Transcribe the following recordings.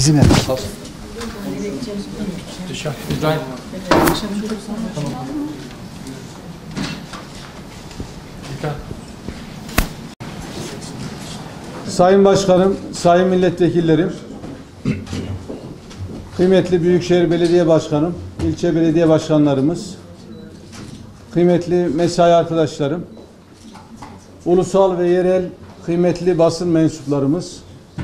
Bizimle. Sayın Başkanım, sayın milletvekillerim, kıymetli Büyükşehir Belediye Başkanım, ilçe belediye başkanlarımız, kıymetli mesai arkadaşlarım, ulusal ve yerel kıymetli basın mensuplarımız,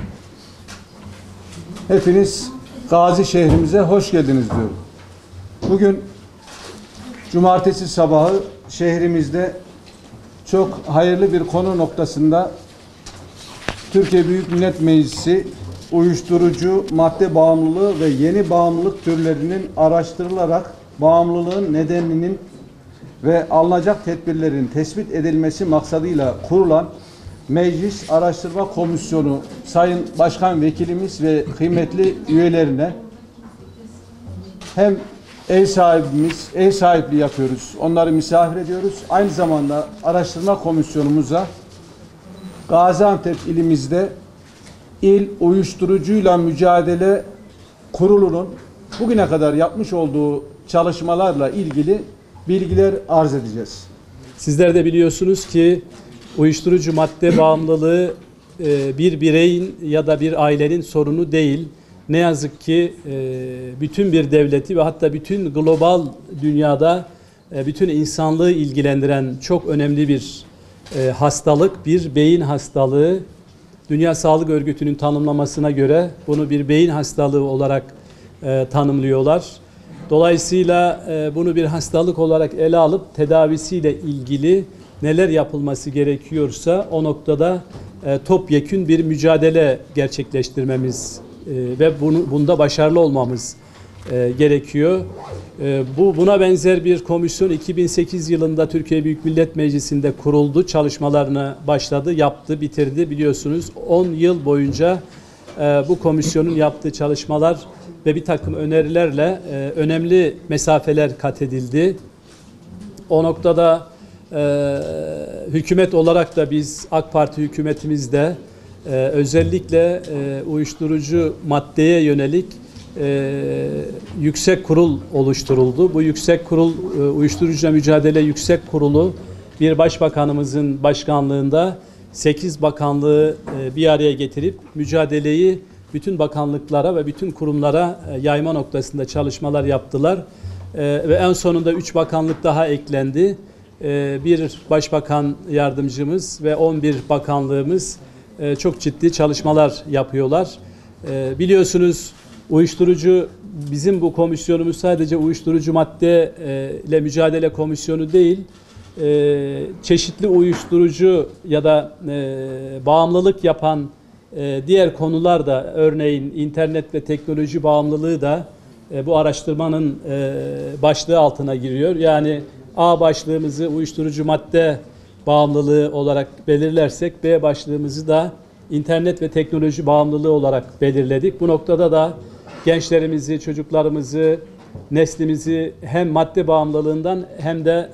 hepiniz Gazi şehrimize hoş geldiniz diyorum. Bugün cumartesi sabahı şehrimizde çok hayırlı bir konu noktasında Türkiye Büyük Millet Meclisi uyuşturucu madde bağımlılığı ve yeni bağımlılık türlerinin araştırılarak bağımlılığın nedeninin ve alınacak tedbirlerin tespit edilmesi maksadıyla kurulan Meclis Araştırma Komisyonu Sayın Başkan Vekilimiz ve kıymetli üyelerine hem ev sahipliği yapıyoruz, onları misafir ediyoruz. Aynı zamanda araştırma komisyonumuza Gaziantep ilimizde İl Uyuşturucuyla Mücadele Kurulu'nun bugüne kadar yapmış olduğu çalışmalarla ilgili bilgiler arz edeceğiz. Sizler de biliyorsunuz ki uyuşturucu madde bağımlılığı bir bireyin ya da bir ailenin sorunu değil. Ne yazık ki bütün bir devleti ve hatta bütün global dünyada bütün insanlığı ilgilendiren çok önemli bir hastalık, bir beyin hastalığı. Dünya Sağlık Örgütü'nün tanımlamasına göre bunu bir beyin hastalığı olarak tanımlıyorlar. Dolayısıyla bunu bir hastalık olarak ele alıp tedavisiyle ilgili neler yapılması gerekiyorsa o noktada topyekün bir mücadele gerçekleştirmemiz ve bunda başarılı olmamız gerekiyor. Buna benzer bir komisyon 2008 yılında Türkiye Büyük Millet Meclisi'nde kuruldu. Çalışmalarını başladı, yaptı, bitirdi. Biliyorsunuz 10 yıl boyunca bu komisyonun yaptığı çalışmalar ve bir takım önerilerle önemli mesafeler kat edildi. O noktada hükümet olarak da biz AK Parti hükümetimizde özellikle uyuşturucu maddeye yönelik yüksek kurul oluşturuldu. Bu yüksek kurul, Uyuşturucuyla Mücadele Yüksek Kurulu bir başbakanımızın başkanlığında 8 bakanlığı bir araya getirip mücadeleyi bütün bakanlıklara ve bütün kurumlara yayma noktasında çalışmalar yaptılar. Ve en sonunda 3 bakanlık daha eklendi. Bir başbakan yardımcımız ve 11 bakanlığımız çok ciddi çalışmalar yapıyorlar. Biliyorsunuz uyuşturucu, bizim bu komisyonumuz sadece uyuşturucu madde ile mücadele komisyonu değil, çeşitli uyuşturucu ya da bağımlılık yapan diğer konular da, örneğin internet ve teknoloji bağımlılığı da bu araştırmanın başlığı altına giriyor. Yani A başlığımızı uyuşturucu madde bağımlılığı olarak belirlersek B başlığımızı da internet ve teknoloji bağımlılığı olarak belirledik. Bu noktada da gençlerimizi, çocuklarımızı, neslimizi hem madde bağımlılığından hem de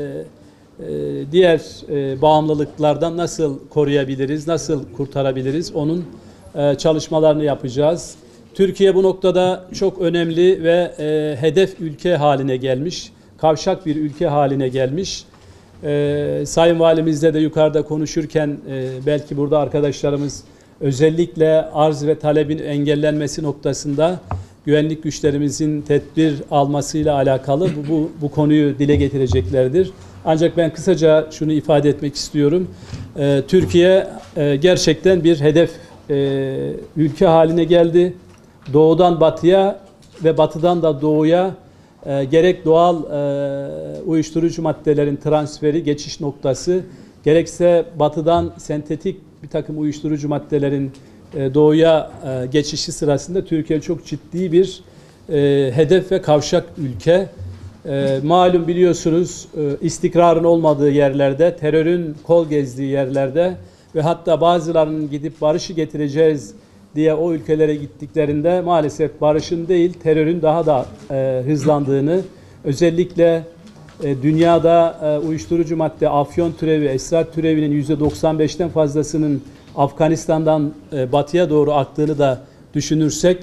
diğer bağımlılıklardan nasıl koruyabiliriz, nasıl kurtarabiliriz onun çalışmalarını yapacağız. Türkiye bu noktada çok önemli ve hedef ülke haline gelmiş, kavşak bir ülke haline gelmiş. Sayın Valimizle de yukarıda konuşurken belki burada arkadaşlarımız özellikle arz ve talebin engellenmesi noktasında güvenlik güçlerimizin tedbir almasıyla alakalı bu konuyu dile getireceklerdir. Ancak ben kısaca şunu ifade etmek istiyorum. Türkiye gerçekten bir hedef ülke haline geldi. Doğudan batıya ve batıdan da doğuya gerek doğal uyuşturucu maddelerin transferi, geçiş noktası, gerekse batıdan sentetik bir takım uyuşturucu maddelerin doğuya geçişi sırasında Türkiye çok ciddi bir hedef ve kavşak ülke. Malum biliyorsunuz istikrarın olmadığı yerlerde, terörün kol gezdiği yerlerde ve hatta bazılarının gidip barışı getireceğiz diye o ülkelere gittiklerinde maalesef barışın değil terörün daha da hızlandığını, özellikle dünyada uyuşturucu madde, afyon türevi, esrar türevinin %95'ten fazlasının Afganistan'dan batıya doğru aktığını da düşünürsek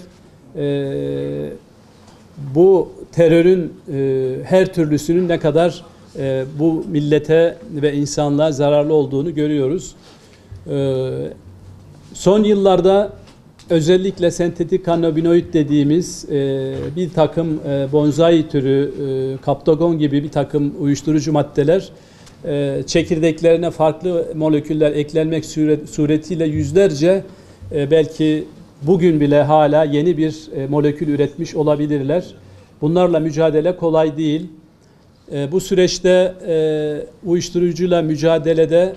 bu terörün her türlüsünün ne kadar bu millete ve insanlığa zararlı olduğunu görüyoruz. Son yıllarda özellikle sentetik kanabinoid dediğimiz bir takım bonsai türü, kaptagon gibi bir takım uyuşturucu maddeler çekirdeklerine farklı moleküller eklenmek suretiyle yüzlerce belki bugün bile hala yeni bir molekül üretmiş olabilirler. Bunlarla mücadele kolay değil. Bu süreçte uyuşturucuyla mücadelede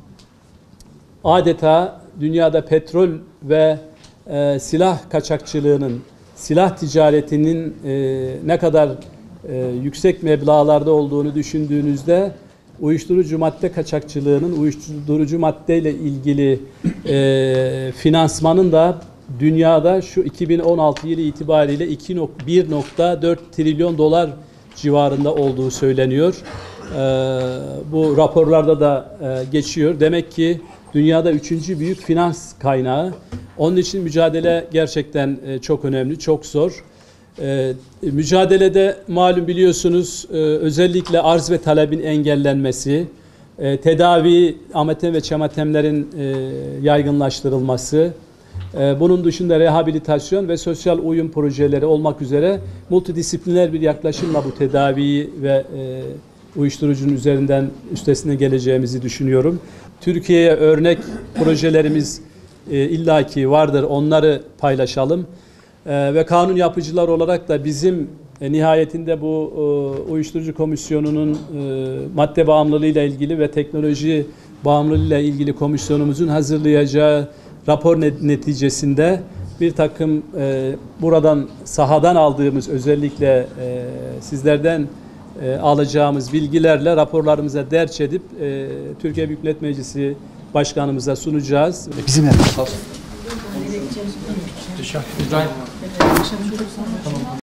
adeta dünyada petrol ve silah kaçakçılığının, silah ticaretinin ne kadar yüksek meblağlarda olduğunu düşündüğünüzde uyuşturucu madde kaçakçılığının, uyuşturucu maddeyle ilgili finansmanın da dünyada şu 2016 yılı itibariyle 1.4 trilyon dolar civarında olduğu söyleniyor. Bu raporlarda da geçiyor. Demek ki dünyada 3. büyük finans kaynağı. Onun için mücadele gerçekten çok önemli, çok zor. Mücadelede malum biliyorsunuz özellikle arz ve talebin engellenmesi, tedavi, amatem ve çematemlerin yaygınlaştırılması, bunun dışında rehabilitasyon ve sosyal uyum projeleri olmak üzere multidisipliner bir yaklaşımla bu tedaviyi ve uyuşturucunun üstesinden geleceğimizi düşünüyorum. Türkiye'ye örnek projelerimiz illaki vardır, onları paylaşalım. Ve kanun yapıcılar olarak da bizim nihayetinde bu uyuşturucu komisyonunun madde bağımlılığıyla ilgili ve teknoloji bağımlılığıyla ilgili komisyonumuzun hazırlayacağı rapor neticesinde bir takım buradan sahadan aldığımız özellikle sizlerden alacağımız bilgilerle raporlarımıza derç edip Türkiye Büyük Millet Meclisi Başkanımıza sunacağız. Bizimle. Teşekkür ederim.